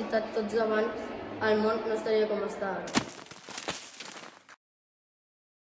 ciutat tots davant, el món no estaria com està ara.